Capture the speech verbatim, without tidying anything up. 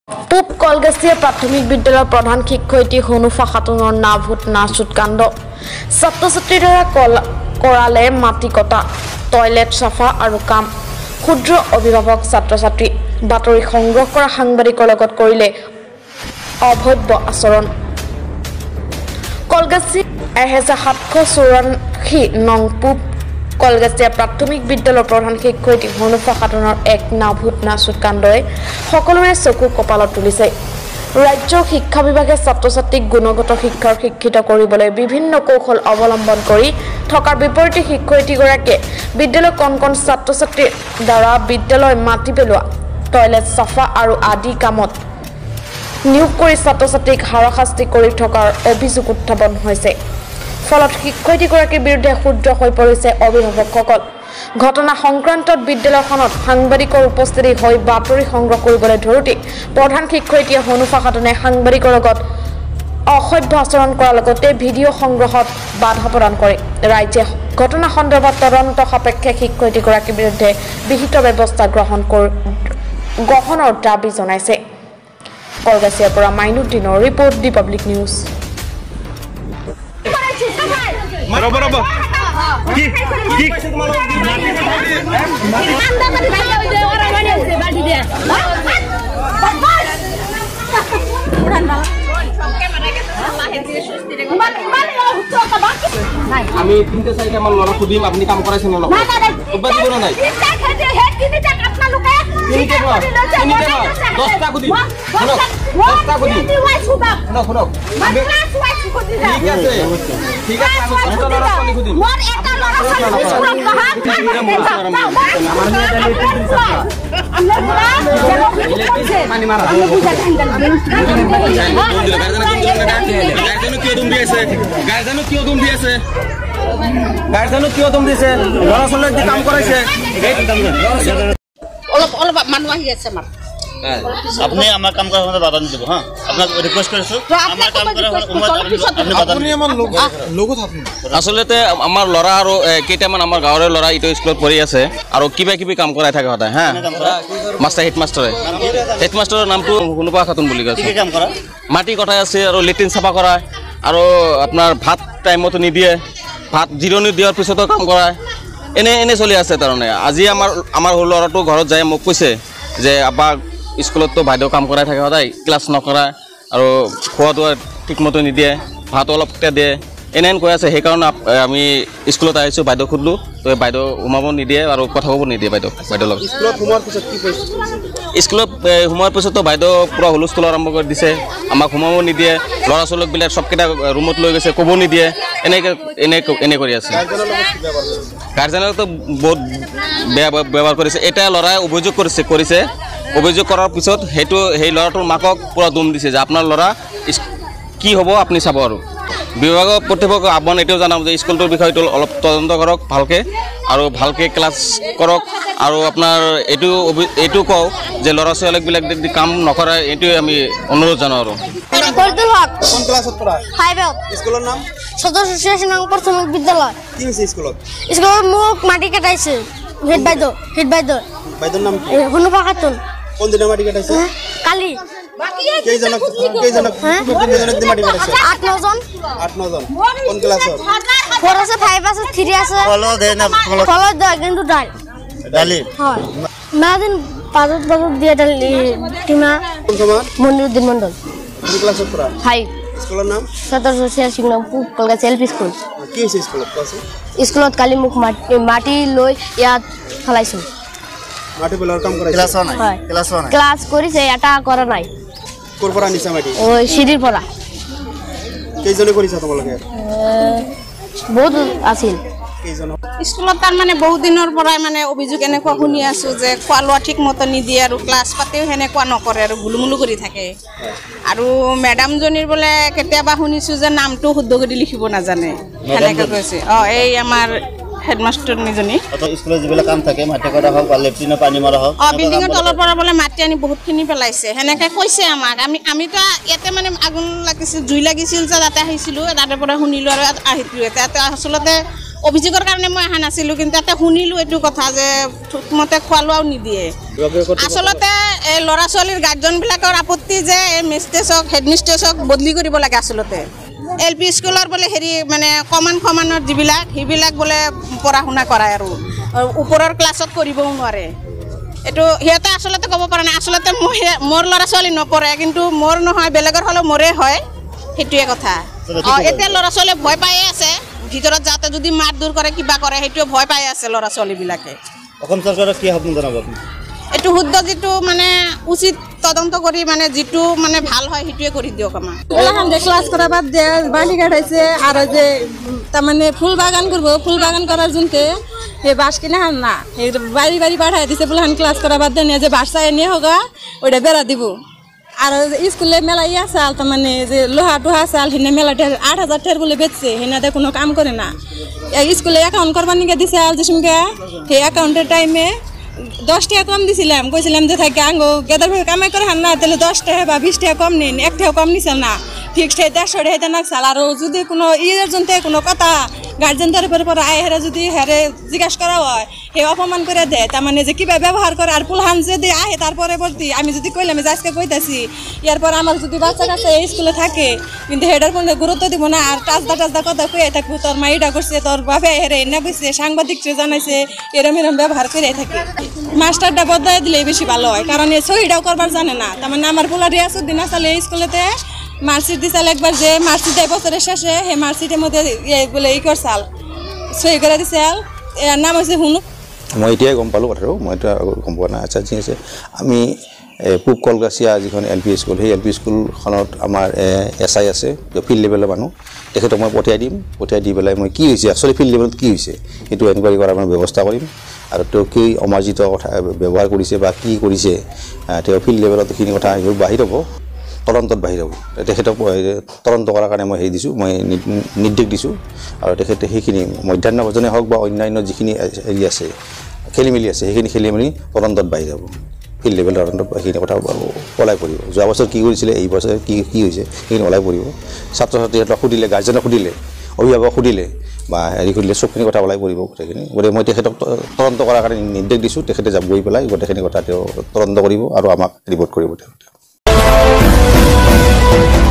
পূব কলগাছিয়া প্ৰাথমিক বিদ্যালয়ৰ প্ৰধান শিক্ষয়িত্ৰী হনুফা খাতুনৰ নাভূত নাচুত কাণ্ড ছাত্ৰ ছাত্ৰীৰ দ্বাৰা কৰালে মাটি কটা টয়লেট চাফা আৰু কাম ক্ষুদ্ৰ অভিভাৱক ছাত্ৰ ছাত্ৰী বাতৰি সংগ্ৰহ কৰা সাংবাদিকৰ লগত কৰিলে অভব্য আচৰণ কলগাছি এক হাজাৰ সাতশ চৌৰাশী নং পূব কলগাছিয়া প্ৰাথমিক বিদ্যালয়ৰ প্ৰধান শিক্ষয়িত্ৰী হনুফা খাতুনৰ এক নাভূত নাচুত কাণ্ডই সকলোৰে চকু কপালত তুলিছে ৰাজ্যৰ শিক্ষা বিভাগে ছাত্ৰ ছাত্ৰীক গুণগত শিক্ষাৰ শিক্ষিত কৰিবলৈ বিভিন্ন কৌশল অৱলম্বন কৰি থকাৰ বিপৰীতে শিক্ষয়িত্ৰীগৰাকীয়ে বিদ্যালয়ৰ কণ কণ ছাত্ৰ ছাত্ৰীৰ দ্বাৰা বিদ্যালয় মাটি পেলোৱা টয়লেট চাফা আৰু আদি কামত নিয়োগ কৰি ছাত্ৰ ছাত্ৰীক হাৰাশাস্তি কৰি থকাৰ অভিযোগ উত্থাপন হৈছে ফলত শিক্ষয়িত্ৰীগৰাকীৰ বিৰুদ্ধে ক্ষুব্ধ হৈ পৰিছে অভিভাৱকসকল ঘটনা সংক্ৰান্তত বিদ্যালয়খনত সাংবাদিকৰ উপস্থিতি হৈ বাতৰি সংগ্ৰহ কৰিবলৈ ধৰোতে প্ৰধান শিক্ষয়িত্ৰী হনুফা খাতুনে সাংবাদিকৰ লগত অসভ্য আচৰণ কৰাৰ লগতে ভিডিঅ' সংগ্ৰহত বাধা প্ৰদান কৰে ৰাজ্যে ঘটনা সন্দৰ্ভত তদন্ত সাপেক্ষে শিক্ষয়িত্ৰীগৰাকীৰ বিৰুদ্ধে বিহিত ব্যৱস্থা গ্ৰহণ গ্ৰহণৰ দাবী জনাইছে কলগাছিয়াৰ পৰা মাইনুদ্দিনৰ ৰিপৰ্ট দি পাব্লিক নিউজ बरोबर बरोबर की की anda mati saya udah orang mana udah balik dia আমি তিনটা চাইটা মান লৰা খুদিম আপুনি কাম কৰাইছেন ন নাই নাই ওবা দিব নাই তিনটা খেতে হে তিনটা আপোনালোকে তিনটা বা তিনটা বা দহটা খুদিম শুনক দহটা খুদিম শুনক শুনক আমি ঠিক আছে ঠিক আছে আমি দহটা লৰা পানি খুদিম মোৰ এটা লৰা ছোৱালী স্কুলত পঢ়া আমাৰ মেয়ে পানি মাৰা গাৰ্জেনক কিয় দুম দি আছে গাৰ্জেনক কিয় দুম দি আছে গাৰ্জেনক কিয় দুম দিছে ল'ৰা ছোৱালীক যে কাম কৰাইছে অলপ অলপ মানুহ আহি আছে আমাৰ আপনি আমার কাম করার সময় বাধা দিব হ্যাঁ আপনাকে রিকোয়েস্ট করেছো আমার কাম করার সময় আপনি বাধা আপনি আমার লগত আপনি আসলতে আমার লৰা আৰু কেইটামান আমাৰ গাঁৱৰে লৰা ইটো স্কুলত পঢ়ি আছে আৰু কিবা কিবি কাম কৰাই থাকে সদায় হা মাষ্টাৰ হেড মাষ্টাৰে হেড মাষ্টাৰৰ নামটো হনুফা খাতুন বুলি কৈছে কি কাম কৰা মাটি কটাই আছে আৰু লেট্ৰিন চাফা কৰা আৰু আপোনাৰ ভাত টাইমত নিদিয়ে ভাত জিৰণি দিয়াৰ পিছতো কাম কৰায় এনে এনে চলি আছে তাৰমানে আজি আমাৰ আমাৰ সৰু ল'ৰাটো ঘৰত যায় মোক কৈছে যে আব্বা স্কুলত তো বাইদেউ কাম কৰাই থাকে সদায় ক্লাছ নকৰায় আৰু খোৱা দোৱা ঠিকমতে নিদিয়ে ভাত অলপ দিয়ে এনেহেন কৈ আছে সেইকাৰণে আমি স্কুলত আহিছোঁ বাইদেউ সুধিলোঁ তো বাইদেউ সোমাব নিদিয়ে আৰু কথা ক'ব নিদিয়ে বাইদেউ বাইদেউ লগত স্কুলত সোমোৱাৰ পিছত কি কৈছে স্কুলত সোমোৱাৰ পিছতো বাইদেউ পূৰা হুলস্থুল আৰম্ভ কৰি দিছে আমাক সোমাব নিদিয়ে ল'ৰা ছোৱালীবিলাক চবকেইটা ৰুমত লৈ গৈছে ক'ব নিদিয়ে এনেকৈ এনে এনে কৰি আছে গাৰ্জেনতো বহুত বেয়া ব্যৱহাৰ কৰিছে এটা ল'ৰাই অভিযোগ কৰিছে কৰিছে অভিযোগ কৰাৰ পিছত সেইটো সেই ল'ৰাটোৰ মাকক পূৰা দুম দিছে যে আপোনাৰ ল'ৰা কি হ'ব আপুনি চাব আৰু বিভাগৰ কৰ্তৃপক্ষক আহ্বান এতিয়াও জনাম যে স্কুলটোৰ বিষয়টো অলপ তদন্ত কৰক ভালকৈ আৰু ভালকৈ ক্লাছ কৰক আৰু আপোনাৰ এইটো এইটো কওঁ যে ল'ৰা ছোৱালীবিলাক যদি কাম নকৰে এইটোৱে আমি অনুৰোধ জনাওঁ আৰু কোন ক্লাছত পঢ়া স্কুলৰ নাম সদস্য নং প্ৰাথমিক বিদ্যালয় কি হৈছে স্কুলত স্কুলত মোক মাটি কাটাইছে হেড বাইদেউ হেড বাইদেউ বাইদেউৰ নাম কি হনুফা খাতুন কোন দিনা মাটি কাটাইছে কালি কেইজনক কেইজনক কেইজনক মাটি কাটাইছে আঠ নজন আঠ নজন কোন ক্লাছত ফ'ৰ আছে ফাইভ আছে থ্ৰী আছে ফলো দে না ফলো ফলত দয় কিন্তু ডাল ডালি হয় মাদিন পাঁচত পাঁচত দিয়ে ডাল টিমা কোন সমান মনিৰুদ্দিন মণ্ডল কোন ক্লাছত পঢ়া ফাইভ স্কুলৰ নাম সদস্য ছিয়াশী নং পূব কলগাছিয়া এল পি স্কুল কি হৈছে স্কুলত কোৱাচোন স্কুলত কালি মোক মাটি লৈ ইয়াত পেলাইছোঁ মাটি পেলোৱাৰ কাম কৰাইছে ক্লাছ নাই হয় ক্লাছ নাই ক্লাছ কৰিছে এটা কৰা নাই ক'ৰ পৰা আনিছা মাটি ওই চিৰিৰ পৰা কেইজনে কৰিছা তোমালোকে বহুত আছিল কেইজনক স্কুলত তাৰ মানে বহুত দিনৰ পৰাই মানে অভিযোগ এনেকুৱা শুনি আছোঁ যে খোৱা লোৱা ঠিক মতে নিদিয়ে আৰু ক্লাছ পাতিও সেনেকুৱা নকৰে আৰু গুলুমুলু কৰি থাকে আৰু মেডামজনীৰ বোলে কেতিয়াবা শুনিছোঁ যে নামটো শুদ্ধ কৰি লিখিব নাজানে সেনেকৈ কৈছে অঁ এই আমাৰ হেডমাষ্টাৰনীজনী স্কুলত যিবিলাক কাম থাকে মাটি কটা হওক বা লেট্ৰিনৰ পানী মৰা হওক অঁ বিল্ডিঙৰ তলৰ পৰা বোলে মাটি আনি বহুতখিনি পেলাইছে সেনেকৈ কৈছে আমাক আমি আমিতো ইয়াতে মানে আগুন লাগিছিল জুই লাগিছিল যে তাতে আহিছিলোঁ তাতে পৰা শুনিলোঁ আৰু আহিলোঁ তাতে আচলতে অভিযোগৰ কাৰণে মই অহা নাছিলোঁ কিন্তু তাতে শুনিলোঁ এইটো কথা যে মতে খোৱা লোৱাও নিদিয়ে আচলতে এই ল'ৰা ছোৱালীৰ গাৰ্জেনবিলাকৰ আপত্তি যে এই মিষ্টেছক হেডমিষ্টেছক বদলি কৰিব লাগে আচলতে এল পি স্কুলৰ বোলে হেৰি মানে কমান সমানৰ যিবিলাক সেইবিলাক বোলে পঢ়া শুনা কৰায় আৰু ওপৰৰ ক্লাছত কৰিবও নোৱাৰে এইটো সিহঁতে আচলতে ক'ব পৰা নাই আচলতে মোৰ ল'ৰা ছোৱালী নপঢ়ে কিন্তু মোৰ নহয় বেলেগৰ হ'লেও মোৰে হয় সেইটোৱে কথা অঁ এতিয়া ল'ৰা ছোৱালীয়ে ভয় পায়ে আছে ভিতৰত যাতে যদি মাৰ দূৰ কৰে কিবা কৰে সেইটোৱে ভয় পাই আছে ল'ৰা ছোৱালীবিলাকে অসম চৰকাৰক কি আহ্বান জনাব এইটো শুদ্ধ যিটো মানে উচিত তদন্ত কৰি মানে যিটো মানে ভাল হয় সেইটোৱে কৰি দিয়ক আমাৰ ওলাখান যে ক্লাস করা বাদ দিয়ে বালি কাটাইছে আর যে তার মানে ফুল বাগান করবো ফুল বাগান করার জন্যে হে বাস কিনে হান না বাড়ি বাড়ি পাঠাই দিছে ওলাখান ক্লাস করা বাদ দিয়ে যে বাসা এনে হোগা ওইটা বেড়া দিব আর স্কুলে মেলা ইয়া চাল তার মানে যে লোহা টোহা চাল হিনে মেলা আট হাজার ঠের বলে বেচছে হিনাতে কোনো কাম করে না স্কুলে অ্যাকাউন্ট করবার নিকে দিছে আল যেসঙ্গে সেই অ্যাকাউন্টের টাইমে দশ টাকা কম দিছিলাম কইছিলাম যে থাকে আঙ্গো গেদার ভাবে কামাই করে হান না তাহলে দশ টাকা বা বিশ টাকা কম নিন এক টাকা কম নিছেন না ফিক্সড হয়ে দেড়শো টাকা নাকছাল আর যদি কোনো ইয়ের জন্য কোনো কথা গার্জেন তরফের পর আয় হেরে যদি হেরে জিজ্ঞাসা করা হয় হে অপমান করে দেয় তার মানে যে কীভাবে ব্যবহার করে আর পুলহান যদি আহে তার পরবর্তী আমি যদি কইলাম যে আজকে কইতাছি এরপর আমার যদি বাচ্চা কাছে এই স্কুলে থাকে কিন্তু হেডার কোনো গুরুত্ব দিব না আর টাচদা টাচদা কথা কয়ে থাকবো তোর মা এটা করছে তোর বাপে হেরে এনে কইছে সাংবাদিককে জানাইছে এরম এরম ব্যবহার করে থাকে মাস্টারটা বদলাই দিলে বেশি ভালো হয় কারণ এই সহিটাও করবার জানে না তার মানে আমার পোলা রিয়াসুদ্দিন আসলে এই স্কুলেতে মার্কশিট দিছাল একবার যে মার্কশিট দেয় বছরের শেষে হে মার্কশিটের মধ্যে বলে ই করছাল সহি করে দিছাল এর নাম হচ্ছে হুনু মই এতিয়াই গম পালোঁ কথাটো মই এটা গম পোৱা নাই আচ্ছা ঠিক আছে আমি পূব কলগাছিয়া যিখন এল পি স্কুল সেই এল পি স্কুলখনত আমাৰ এছ আই আছে ফিল্ড লেভেলৰ মানুহ তেখেতক মই পঠিয়াই দিম পঠিয়াই দি পেলাই মই কি হৈছে একচুৱেলি ফিল্ড লেভেলত কি হৈছে সেইটো এনকুৱাৰী কৰাৰ মই ব্যৱস্থা কৰিম আৰু তেওঁ কি অমাৰ্জিত কথা ব্যৱহাৰ কৰিছে বা কি কৰিছে তেওঁ ফিল্ড লেভেলত এইখিনি কথা বাহিৰ হ'ব তদন্তত বাহিৰ হ'ব তেখেতক তদন্ত কৰাৰ কাৰণে মই হেৰি দিছোঁ মই নিৰ্দেশ দিছোঁ আৰু তেখেতে সেইখিনি মধ্যাহ্ন ভোজনে হওক বা অন্যান্য যিখিনি হেৰি আছে খেলি মেলি আছে সেইখিনি খেলি মেলি তদন্তত বাহিৰ হ'ব ফিল্ড লেভেলৰ তদন্তত সেইখিনি কথা ওলাই পৰিব যোৱা বছৰ কি কৰিছিলে এই বছৰ কি কি হৈছে সেইখিনি ওলাই পৰিব ছাত্ৰ ছাত্ৰীহঁতক সুধিলে গাৰ্জেনক সুধিলে অভিভাৱক সুধিলে বা হেৰি কৰিলে চবখিনি কথা ওলাই পৰিব গোটেইখিনি গতিকে মই তেখেতক তদন্ত কৰাৰ কাৰণে নিৰ্দেশ দিছোঁ তেখেতে যাব গৈ পেলাই গোটেইখিনি কথা তেওঁ তদন্ত কৰিব আৰু আমাক ৰিপৰ্ট কৰিব তেখেতে